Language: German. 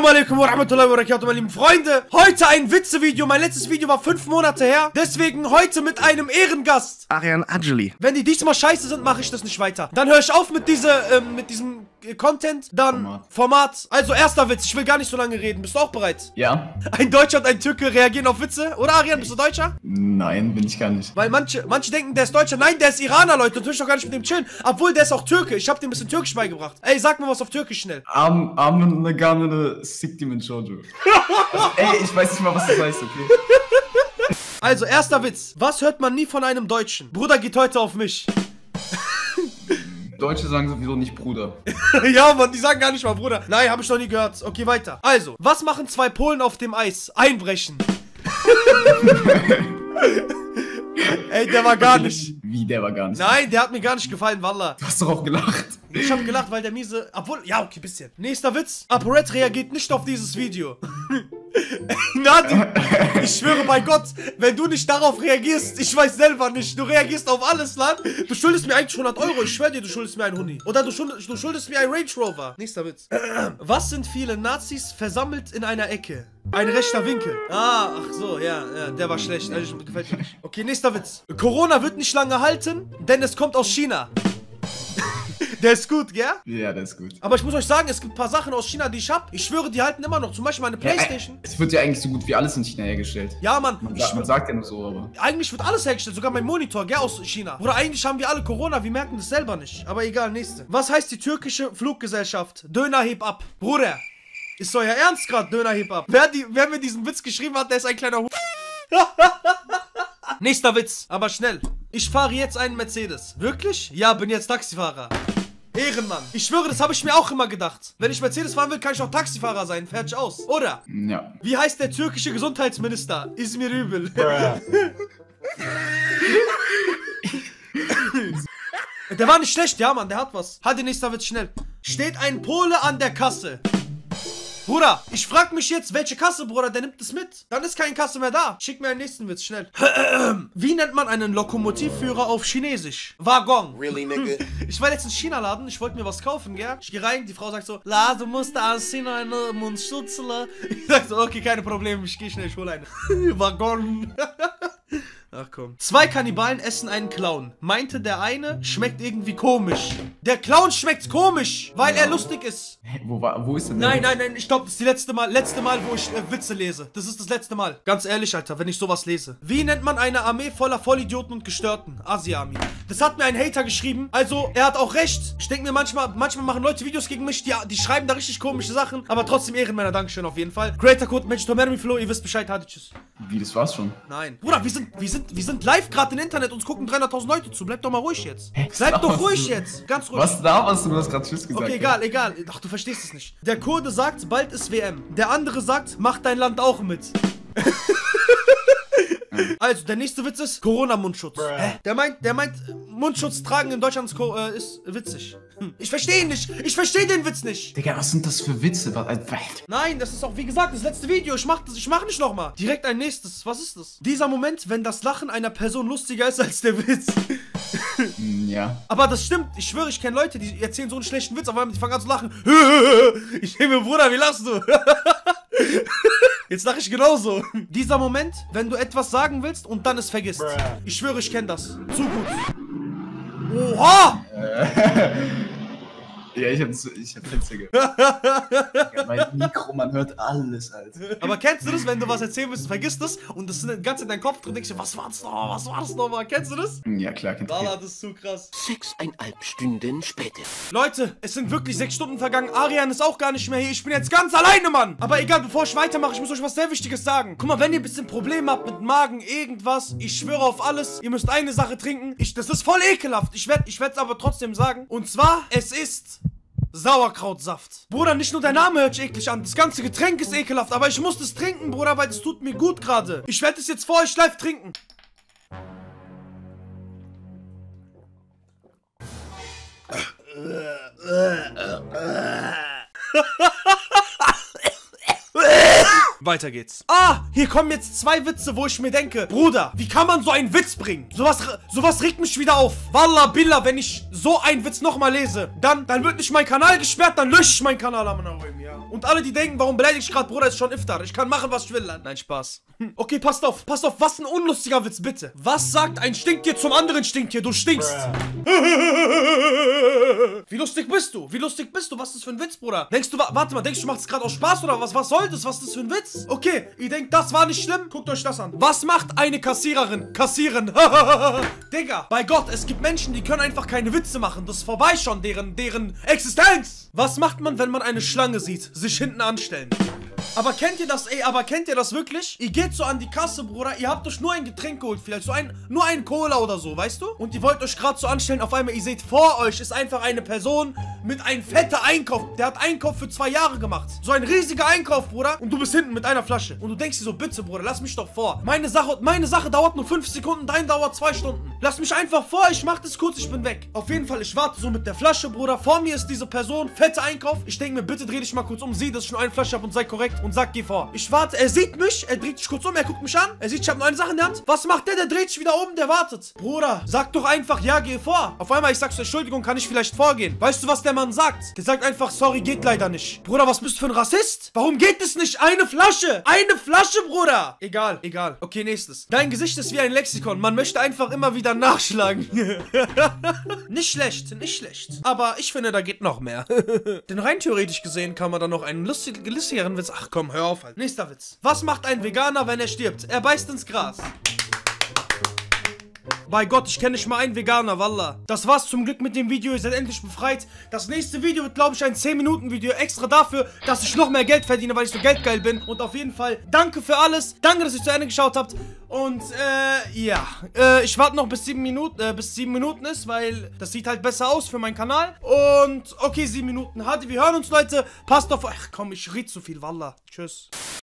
Assalamu alaikum wa rahmatullahi wa barakatuh, meine lieben Freunde. Heute ein Witze-Video. Mein letztes Video war 5 Monate her. Deswegen heute mit einem Ehrengast. Arian Ajli. Wenn die diesmal scheiße sind, mache ich das nicht weiter. Dann höre ich auf mit diesem Content. Dann Format. Also erster Witz. Ich will gar nicht so lange reden. Bist du auch bereit? Ja. Ein Deutscher und ein Türke reagieren auf Witze. Oder Arian, bist du Deutscher? Nein, bin ich gar nicht. Weil manche denken, der ist Deutscher. Nein, der ist Iraner, Leute. Und will ich doch gar nicht mit dem chillen. Obwohl, der ist auch Türke. Ich habe dir ein bisschen Türkisch beigebracht. Ey, sag mir was auf Türkisch schnell. Amne Gamene Sikti mit Jojo. Ey, ich weiß nicht mal, was das heißt, okay? Also, erster Witz. Was hört man nie von einem Deutschen? Bruder geht heute auf mich. Deutsche sagen sowieso nicht Bruder. Ja, Mann, die sagen gar nicht mal Bruder. Nein, habe ich noch nie gehört. Okay, weiter. Also, was machen zwei Polen auf dem Eis? Einbrechen. Ey, der war gar nicht. Wie, der war gar nicht? Nein, der hat mir gar nicht gefallen, Wallah. Du hast doch auch gelacht. Ich habe gelacht, weil der miese... Obwohl... Ja, okay, bisschen. Nächster Witz. ApoRed reagiert nicht auf dieses Video. Nadi, ich schwöre bei Gott, wenn du nicht darauf reagierst, ich weiß selber nicht, du reagierst auf alles, Land. Du schuldest mir eigentlich 100 Euro, ich schwöre dir, du schuldest mir einen Huni. Oder du schuldest mir einen Range Rover. Nächster Witz. Was sind viele Nazis versammelt in einer Ecke? Ein rechter Winkel. Ah, ach so, ja, der war schlecht. Also, gefällt mir nicht. Okay, nächster Witz. Corona wird nicht lange halten, denn es kommt aus China. Der ist gut, gell? Ja, der ist gut. Aber ich muss euch sagen, es gibt ein paar Sachen aus China, die ich hab. Ich schwöre, die halten immer noch. Zum Beispiel meine Playstation. Es wird ja eigentlich so gut wie alles in China hergestellt. Ja, Mann. Man sagt ja nur so, aber... Eigentlich wird alles hergestellt, sogar mein Monitor, gell, aus China. Oder eigentlich haben wir alle Corona, wir merken das selber nicht. Aber egal, nächste. Was heißt die türkische Fluggesellschaft? Döner heb ab. Bruder, ist euer Ernst gerade, Döner heb ab? Wer mir diesen Witz geschrieben hat, der ist ein kleiner Nächster Witz, aber schnell. Ich fahre jetzt einen Mercedes. Wirklich? Ja, bin jetzt Taxifahrer. Ehrenmann. Ich schwöre, das habe ich mir auch immer gedacht. Wenn ich Mercedes fahren will, kann ich auch Taxifahrer sein. Fertig aus. Oder? Ja. Wie heißt der türkische Gesundheitsminister? Ist mir übel. Der war nicht schlecht, ja, Mann. Der hat was. Halt, der nächste Witz schnell. Steht ein Pole an der Kasse. Bruder, ich frag mich jetzt, welche Kasse, Bruder, der nimmt es mit. Dann ist keine Kasse mehr da. Schick mir einen nächsten Witz, schnell. Wie nennt man einen Lokomotivführer auf Chinesisch? Waggon. Really, nigga? Ich war jetzt in China-Laden, ich wollte mir was kaufen, gell? Ich gehe rein, die Frau sagt so, La, du musst aus China eine Mundschutzle. Ich sag so, okay, keine Probleme, ich gehe schnell, ich hole eine. Waggon. Ach komm. Zwei Kannibalen essen einen Clown. Meinte der eine, schmeckt irgendwie komisch. Der Clown schmeckt komisch, weil er lustig ist. Hä, wo ist denn der? Nein, ich glaube, das ist die letzte Mal, wo ich Witze lese. Das ist das letzte Mal. Ganz ehrlich, Alter, wenn ich sowas lese. Wie nennt man eine Armee voller Vollidioten und Gestörten? Asi-Army. Das hat mir ein Hater geschrieben. Also, er hat auch recht. Ich denke mir manchmal machen Leute Videos gegen mich, die schreiben da richtig komische Sachen. Aber trotzdem Ehrenmänner, Dankeschön auf jeden Fall. Creator Code Magic2Mermiflow, ihr wisst Bescheid, hatte tschüss. Wie, das war's schon? Nein. Bruder, wir sind live gerade im Internet, uns gucken 300.000 Leute zu. Bleib doch mal ruhig jetzt. Bleib doch ruhig jetzt. Ganz ruhig. Was da warst du? Du hast gerade Tschüss gesagt. Okay, egal. Ach, du verstehst es nicht. Der Kurde sagt, bald ist WM. Der andere sagt, mach dein Land auch mit. Also, der nächste Witz ist Corona-Mundschutz. Hä? Der meint, Mundschutz tragen in Deutschland ist witzig. Ich verstehe ihn nicht. Ich verstehe den Witz nicht. Digga, was sind das für Witze? Nein, das ist auch, wie gesagt, das letzte Video. Ich mach nicht nochmal. Direkt ein nächstes. Was ist das? Dieser Moment, wenn das Lachen einer Person lustiger ist als der Witz. Ja. Aber das stimmt. Ich schwöre, ich kenne Leute, die erzählen so einen schlechten Witz, aber die fangen an zu lachen. Ich denke mir, Bruder, wie lachst du? Jetzt lache ich genauso. Dieser Moment, wenn du etwas sagen willst und dann es vergisst. Ich schwöre, ich kenne das. Zu gut. Oha! Ja, ich hab Fenster gehört. Ja, mein Mikro, man hört alles, Alter. Aber kennst du das, wenn du was erzählen willst, vergisst das und das ist ganz in deinem Kopf drin, denkst du, was war das nochmal? Kennst du das? Ja, klar, kennst du. Lala, das ist zu krass. 6,5 Stunden später. Leute, es sind wirklich 6 Stunden vergangen. Arian ist auch gar nicht mehr hier. Ich bin jetzt ganz alleine, Mann. Aber egal, bevor ich weitermache, ich muss euch was sehr Wichtiges sagen. Guck mal, wenn ihr ein bisschen Probleme habt mit Magen, irgendwas, ich schwöre auf alles, ihr müsst eine Sache trinken. Das ist voll ekelhaft. Ich werde es aber trotzdem sagen. Und zwar, es ist Sauerkrautsaft. Bruder, nicht nur der Name hört sich eklig an. Das ganze Getränk ist ekelhaft. Aber ich muss das trinken, Bruder, weil es tut mir gut gerade. Ich werde es jetzt vor euch live trinken. Weiter geht's. Ah, Hier kommen jetzt 2 Witze, wo ich mir denke, Bruder, wie kann man so einen Witz bringen? Sowas regt mich wieder auf. Wallah, billah, wenn ich so einen Witz nochmal lese, dann wird nicht mein Kanal gesperrt, dann lösche ich meinen Kanal, ja. Und alle, die denken, warum beleidige ich gerade, Bruder, ist schon Iftar. Ich kann machen, was ich will. Nein, Spaß. Okay, passt auf, was ein unlustiger Witz, bitte. Was sagt ein Stinktier zum anderen Stinktier? Du stinkst. Wie lustig bist du? Was ist das für ein Witz, Bruder? Denkst du, warte mal, denkst du, machst gerade aus Spaß oder was? Was soll das? Was ist das für ein Witz? Okay, ihr denkt, das war nicht schlimm? Guckt euch das an. Was macht eine Kassiererin? Kassieren. Digga, bei Gott, es gibt Menschen, die können einfach keine Witze machen. Das ist vorbei schon, deren Existenz. Was macht man, wenn man eine Schlange sieht? Sich hinten anstellen. Aber kennt ihr das, kennt ihr das wirklich? Ihr geht so an die Kasse, Bruder, ihr habt euch nur ein Getränk geholt, vielleicht so nur ein Cola oder so, weißt du? Und ihr wollt euch gerade so anstellen, auf einmal, ihr seht vor euch, ist einfach eine Person mit einem fetten Einkauf. Der hat Einkauf für 2 Jahre gemacht. So ein riesiger Einkauf, Bruder. Und du bist hinten mit einer Flasche. Und du denkst dir so, bitte, Bruder, lass mich doch vor. Meine Sache dauert nur 5 Sekunden, dein dauert 2 Stunden. Lass mich einfach vor, ich mach das kurz, ich bin weg. Auf jeden Fall, ich warte so mit der Flasche, Bruder. Vor mir ist diese Person, fetter Einkauf. Ich denke mir, bitte dreh dich mal kurz um, sieh, dass ich nur eine Flasche habe und sei korrekt und sag, geh vor. Ich warte, er sieht mich, er dreht sich kurz um, er guckt mich an. Er sieht, ich habe nur eine Sache in der Hand. Was macht der? Der dreht sich wieder um, der wartet. Bruder, sag doch einfach, ja, geh vor. Auf einmal, ich sag so, Entschuldigung, kann ich vielleicht vorgehen? Weißt du, was der Mann sagt? Der sagt einfach, sorry, geht leider nicht. Bruder, was bist du für ein Rassist? Warum geht es nicht? Eine Flasche! Eine Flasche, Bruder! Egal. Okay, nächstes. Dein Gesicht ist wie ein Lexikon. Man möchte einfach immer wieder nachschlagen. Nicht schlecht. Aber ich finde, da geht noch mehr. Denn rein theoretisch gesehen kann man da noch einen lustigeren Witz. Ach komm, hör auf halt. Nächster Witz. Was macht ein Veganer, wenn er stirbt? Er beißt ins Gras. Bei Gott, ich kenne nicht mal einen Veganer, Wallah. Das war's zum Glück mit dem Video, ihr seid endlich befreit. Das nächste Video wird, glaube ich, ein 10-Minuten-Video extra dafür, dass ich noch mehr Geld verdiene, weil ich so geldgeil bin. Und auf jeden Fall, danke für alles. Danke, dass ihr zu Ende geschaut habt. Und, ja. Ich warte noch bis 7 Minuten ist, weil das sieht halt besser aus für meinen Kanal. Und, okay, 7 Minuten. Hadi, wir hören uns, Leute. Passt auf. Ach komm, ich rede zu viel, Wallah. Tschüss.